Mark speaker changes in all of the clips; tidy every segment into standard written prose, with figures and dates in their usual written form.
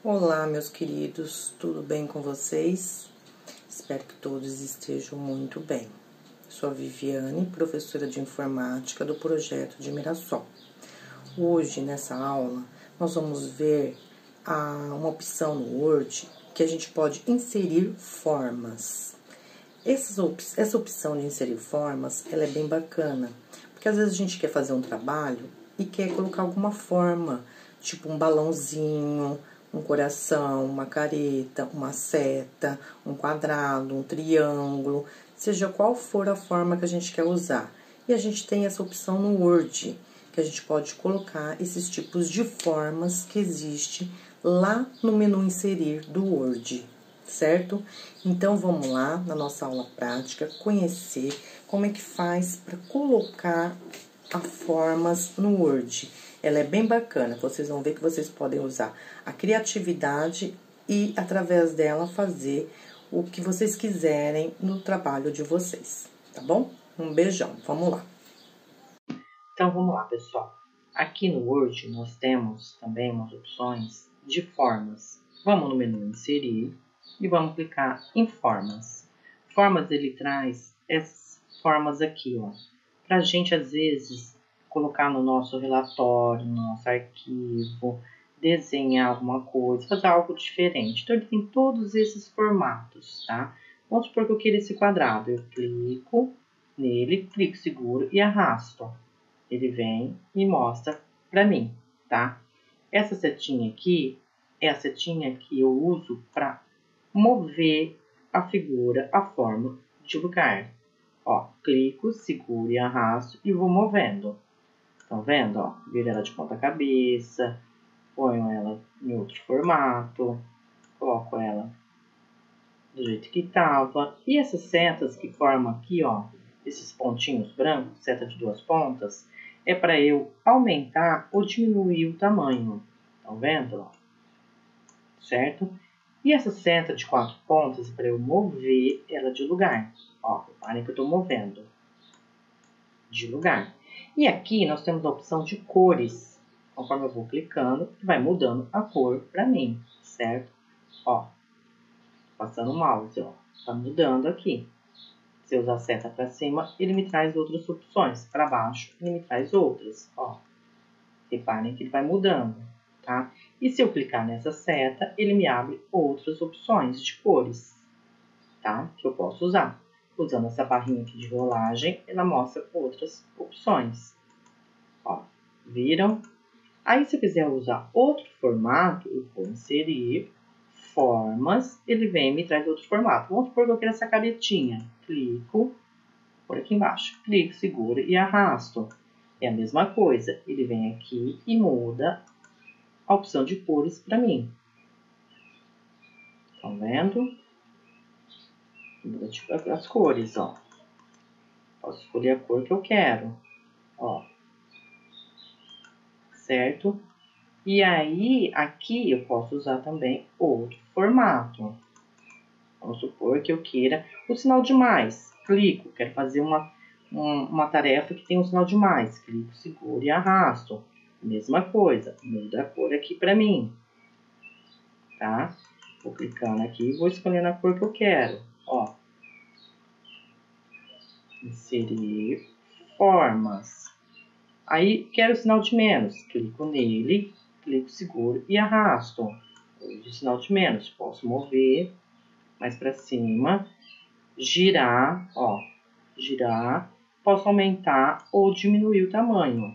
Speaker 1: Olá, meus queridos, tudo bem com vocês? Espero que todos estejam muito bem. Sou a Viviane, professora de informática do projeto de Mirassol. Hoje, nessa aula, nós vamos ver uma opção no Word que a gente pode inserir formas. Essa opção de inserir formas, ela é bem bacana, porque às vezes a gente quer fazer um trabalho e quer colocar alguma forma, tipo um balãozinho, um coração, uma careta, uma seta, um quadrado, um triângulo, seja qual for a forma que a gente quer usar. E a gente tem essa opção no Word, que a gente pode colocar esses tipos de formas que existe lá no menu inserir do Word, certo? Então, vamos lá, na nossa aula prática, conhecer como é que faz para colocar as formas no Word. Ela é bem bacana, vocês vão ver que vocês podem usar a criatividade e, através dela, fazer o que vocês quiserem no trabalho de vocês, tá bom? Um beijão, vamos lá. Então, vamos lá, pessoal. Aqui no Word, nós temos também umas opções de formas. Vamos no menu Inserir e vamos clicar em Formas. Formas, ele traz essas formas aqui, ó. Pra gente, às vezes, colocar no nosso relatório, no nosso arquivo, desenhar alguma coisa, fazer algo diferente. Então, ele tem todos esses formatos, tá? Vamos supor que eu queira esse quadrado. Eu clico nele, clico seguro e arrasto. Ele vem e mostra pra mim, tá? Essa setinha aqui é a setinha que eu uso para mover a figura, a forma de lugar. Ó, clico, seguro e arrasto e vou movendo. Estão vendo, ó? Viro ela de ponta cabeça, ponho ela em outro formato, coloco ela do jeito que tava. E essas setas que formam aqui, ó, esses pontinhos brancos, seta de duas pontas, é para eu aumentar ou diminuir o tamanho. Estão vendo, ó? Certo? E essa seta de 4 pontas é para eu mover ela de lugar. Ó, reparem que eu estou movendo de lugar. E aqui nós temos a opção de cores. Conforme eu vou clicando, vai mudando a cor para mim, certo? Ó, passando o mouse, ó, tá mudando aqui. Se eu usar a seta para cima, ele me traz outras opções. Para baixo, ele me traz outras, ó. Reparem que ele vai mudando, tá? E se eu clicar nessa seta, ele me abre outras opções de cores, tá? Que eu posso usar. Usando essa barrinha aqui de rolagem, ela mostra outras opções. Ó, viram? Aí, se eu quiser usar outro formato, eu vou inserir formas, ele vem e me traz outro formato. Vamos supor que eu quero essa caretinha. Clico, por aqui embaixo, clico, seguro e arrasto. É a mesma coisa, ele vem aqui e muda a opção de cores para mim. Estão vendo? Muda as cores, ó. Posso escolher a cor que eu quero, ó. Certo? E aí, aqui eu posso usar também outro formato. Vamos supor que eu queira o sinal de mais. Clico, quero fazer uma tarefa que tem um sinal de mais. Clico, seguro e arrasto. Mesma coisa, muda a cor aqui para mim. Tá? Vou clicando aqui e vou escolhendo a cor que eu quero. Ó. Inserir formas. Aí, quero o sinal de menos. Clico nele, clico seguro e arrasto. O sinal de menos. Posso mover mais para cima, girar, ó. Girar. Posso aumentar ou diminuir o tamanho.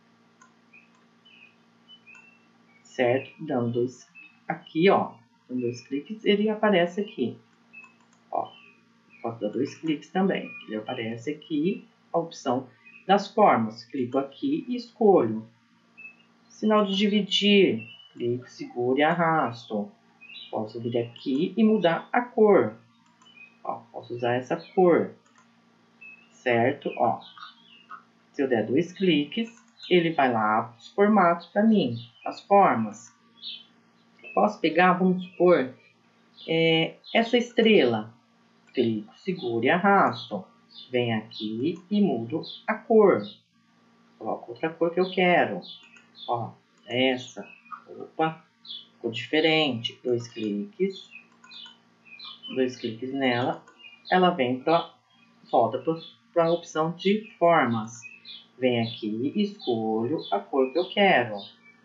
Speaker 1: Certo? Dando dois aqui, ó. Dando 2 cliques, ele aparece aqui. Ó. Posso dar 2 cliques também. Ele aparece aqui a opção das formas. Clico aqui e escolho. Sinal de dividir. Clico, seguro e arrasto. Posso vir aqui e mudar a cor. Ó, posso usar essa cor. Certo? Ó. Se eu der 2 cliques, ele vai lá os formatos para mim. As formas. Posso pegar, vamos supor, essa estrela. Clico, seguro e arrasto. Venho aqui e mudo a cor. Coloco outra cor que eu quero. Ó, essa. Opa. ficou diferente. Dois cliques nela, ela volta para a opção de formas. Vem aqui e escolho a cor que eu quero,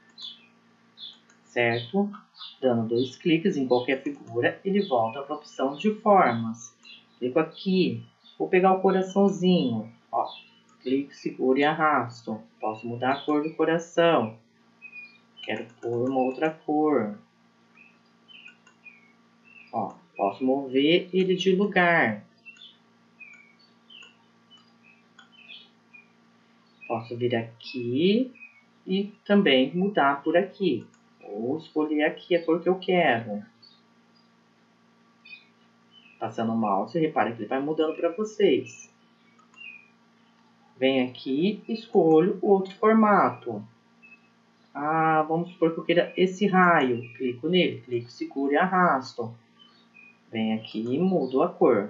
Speaker 1: certo? Dando 2 cliques em qualquer figura, ele volta para a opção de formas. Clico aqui, vou pegar o coraçãozinho, ó, clico, seguro e arrasto. Posso mudar a cor do coração. Quero pôr uma outra cor. Ó, posso mover ele de lugar. Posso vir aqui e também mudar por aqui. Ou escolher aqui a cor que eu quero. Passando o mouse, repare que ele vai mudando para vocês. Venho aqui, escolho o outro formato. Ah, vamos supor que eu queira esse raio. Clico nele, clico, seguro e arrasto. Venho aqui e mudo a cor.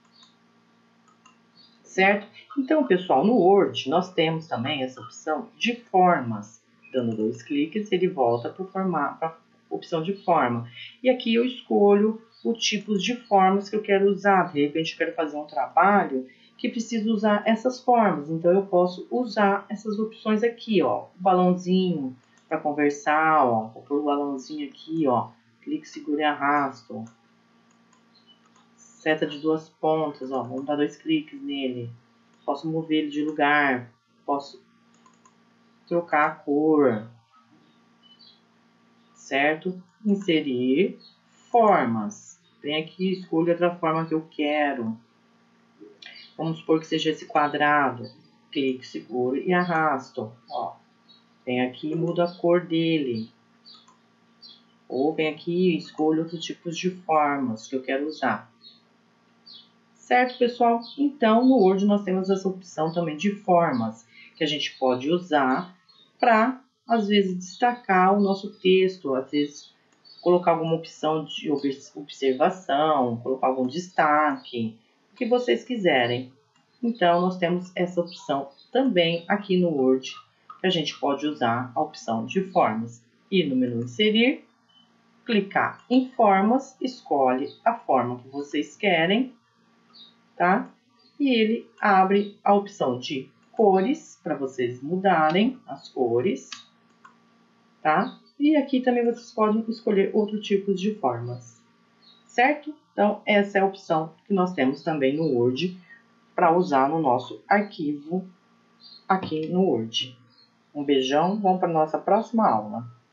Speaker 1: Certo? Então, pessoal, no Word nós temos também essa opção de formas. Dando 2 cliques, ele volta para a opção de forma. E aqui eu escolho os tipos de formas que eu quero usar. De repente, eu quero fazer um trabalho que precisa usar essas formas. Então, eu posso usar essas opções aqui, ó. O balãozinho para conversar, ó. Vou pôr o balãozinho aqui, ó. Clique, seguro e arrasto. Seta de 2 pontas, ó. Vamos dar 2 cliques nele. Posso mover ele de lugar. Posso trocar a cor. Certo? Inserir formas. Vem aqui e escolho outra forma que eu quero. Vamos supor que seja esse quadrado. Clique, seguro e arrasto. Ó. Vem aqui e mudo a cor dele. Ou vem aqui e escolho outros tipos de formas que eu quero usar. Certo, pessoal? Então, no Word nós temos essa opção também de formas que a gente pode usar para, às vezes, destacar o nosso texto, às vezes, colocar alguma opção de observação, colocar algum destaque, o que vocês quiserem. Então, nós temos essa opção também aqui no Word, que a gente pode usar a opção de formas. Ir no menu Inserir, clicar em Formas, escolhe a forma que vocês querem, tá? E ele abre a opção de cores, para vocês mudarem as cores, tá? E aqui também vocês podem escolher outros tipos de formas, certo? Então, essa é a opção que nós temos também no Word para usar no nosso arquivo aqui no Word. Um beijão, vamos para a nossa próxima aula.